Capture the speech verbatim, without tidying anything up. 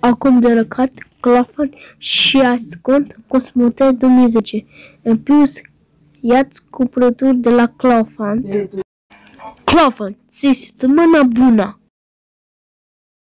acum de răcat, Clofan și ascund cosmote două mii zece. În plus, ia-ți cumpărături de la Clofan. Clofan, ți săptămâna bună!